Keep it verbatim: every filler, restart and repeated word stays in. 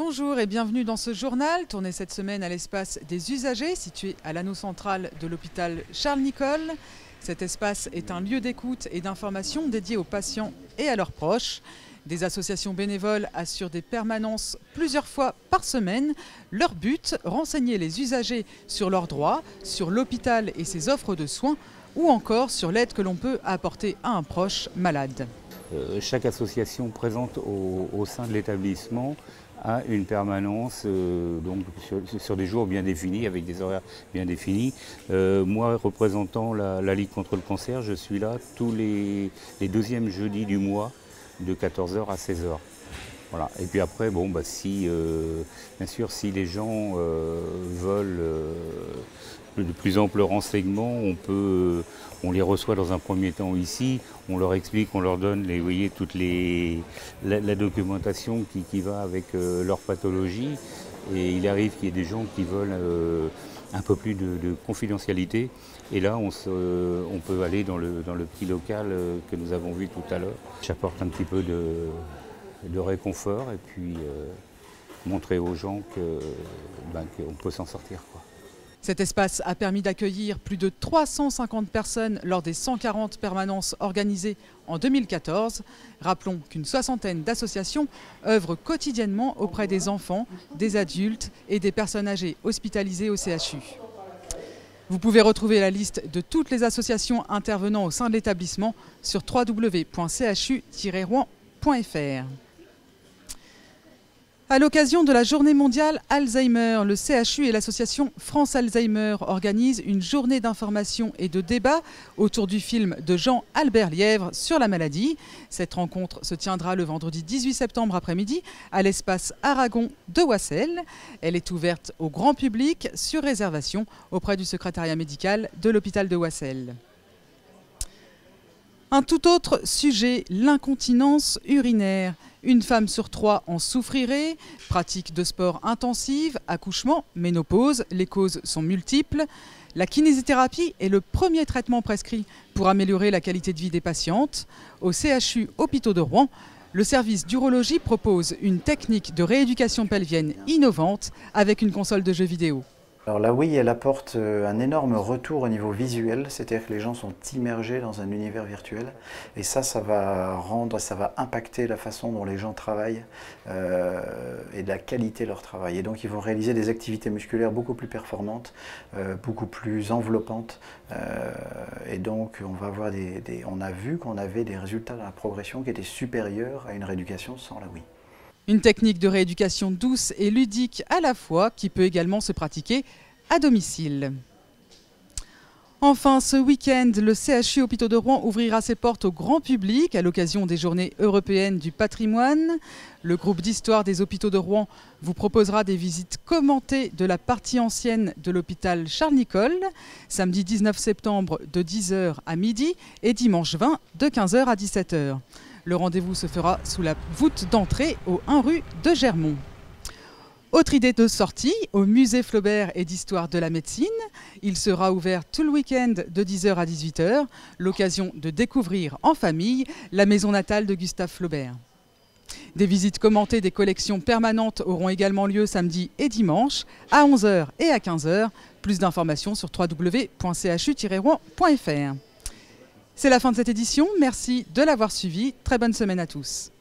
Bonjour et bienvenue dans ce journal, tourné cette semaine à l'espace des usagers, situé à l'anneau central de l'hôpital Charles-Nicolle. Cet espace est un lieu d'écoute et d'information dédié aux patients et à leurs proches. Des associations bénévoles assurent des permanences plusieurs fois par semaine. Leur but, renseigner les usagers sur leurs droits, sur l'hôpital et ses offres de soins, ou encore sur l'aide que l'on peut apporter à un proche malade. Euh, chaque association présente au, au sein de l'établissement a une permanence euh, donc sur, sur des jours bien définis, avec des horaires bien définis. Euh, moi, représentant la, la Ligue contre le cancer, je suis là tous les, les deuxièmes jeudis du mois de quatorze heures à seize heures. Voilà. Et puis après, bon, bah, si, euh, bien sûr, si les gens euh, veulent euh, de plus amples renseignements, on, peut, on les reçoit dans un premier temps ici, on leur explique, on leur donne les, vous voyez, toute les, la, la documentation qui, qui va avec euh, leur pathologie. Et il arrive qu'il y ait des gens qui veulent euh, un peu plus de, de confidentialité. Et là, on, se, on peut aller dans le, dans le petit local que nous avons vu tout à l'heure. J'apporte un petit peu de, de réconfort et puis euh, montrer aux gens que, ben, qu'on peut s'en sortir, quoi. Cet espace a permis d'accueillir plus de trois cent cinquante personnes lors des cent quarante permanences organisées en deux mille quatorze. Rappelons qu'une soixantaine d'associations œuvrent quotidiennement auprès des enfants, des adultes et des personnes âgées hospitalisées au C H U. Vous pouvez retrouver la liste de toutes les associations intervenant au sein de l'établissement sur w w w point c h u tiret rouen point f r. À l'occasion de la journée mondiale Alzheimer, le C H U et l'association France Alzheimer organisent une journée d'information et de débat autour du film de Jean-Albert Lièvre sur la maladie. Cette rencontre se tiendra le vendredi dix-huit septembre après-midi à l'espace Aragon de Oissel. Elle est ouverte au grand public sur réservation auprès du secrétariat médical de l'hôpital de Oissel. Un tout autre sujet, l'incontinence urinaire. Une femme sur trois en souffrirait, pratique de sport intensive, accouchement, ménopause, les causes sont multiples. La kinésithérapie est le premier traitement prescrit pour améliorer la qualité de vie des patientes. Au C H U Hôpitaux de Rouen, le service d'urologie propose une technique de rééducation pelvienne innovante avec une console de jeux vidéo. Alors la Wii, elle apporte un énorme retour au niveau visuel, c'est-à-dire que les gens sont immergés dans un univers virtuel et ça, ça va rendre, ça va impacter la façon dont les gens travaillent euh, et de la qualité de leur travail. Et donc ils vont réaliser des activités musculaires beaucoup plus performantes, euh, beaucoup plus enveloppantes euh, et donc on va avoir des, des, on a vu qu'on avait des résultats dans la progression qui étaient supérieurs à une rééducation sans la Wii. Une technique de rééducation douce et ludique à la fois qui peut également se pratiquer à domicile. Enfin, ce week-end, le C H U Hôpitaux de Rouen ouvrira ses portes au grand public à l'occasion des Journées européennes du patrimoine. Le groupe d'histoire des hôpitaux de Rouen vous proposera des visites commentées de la partie ancienne de l'hôpital Charles-Nicolle, samedi dix-neuf septembre de dix heures à midi et dimanche vingt de quinze heures à dix-sept heures. Le rendez-vous se fera sous la voûte d'entrée au un rue de Germont. Autre idée de sortie, au musée Flaubert et d'histoire de la médecine. Il sera ouvert tout le week-end de dix heures à dix-huit heures, l'occasion de découvrir en famille la maison natale de Gustave Flaubert. Des visites commentées des collections permanentes auront également lieu samedi et dimanche à onze heures et à quinze heures. Plus d'informations sur w w w point c h u tiret rouen point f r. C'est la fin de cette édition, merci de l'avoir suivi, très bonne semaine à tous.